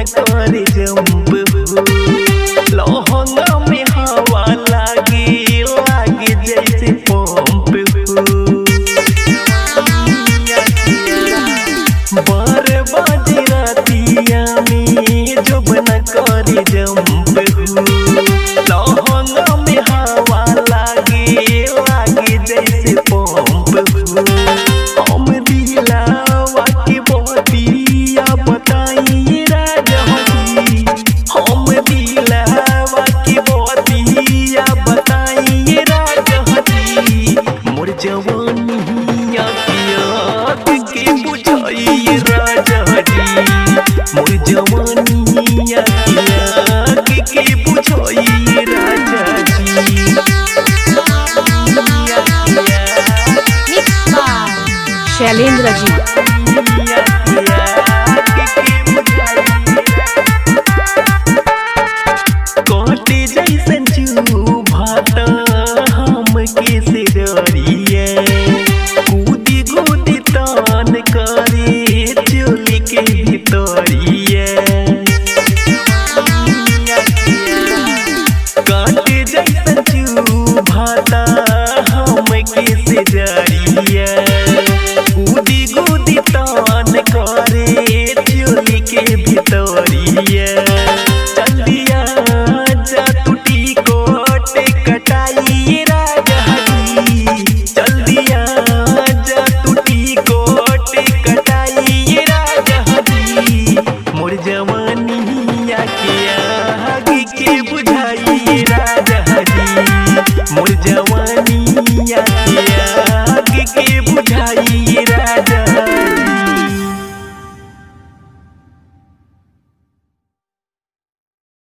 करे जंप लहंगा में हवा लागे लागे जैसे पंप बार बाजे रातिया में जो बना करे जंप लहंगा में हवा लागे लागे जैसे पंप हम दिलावा के बतिया बताइए राजा जी हम दिलावा के बतिया बताइए राजा जी मोर जवानिया के बुझाइए राजा जी मोर जवानी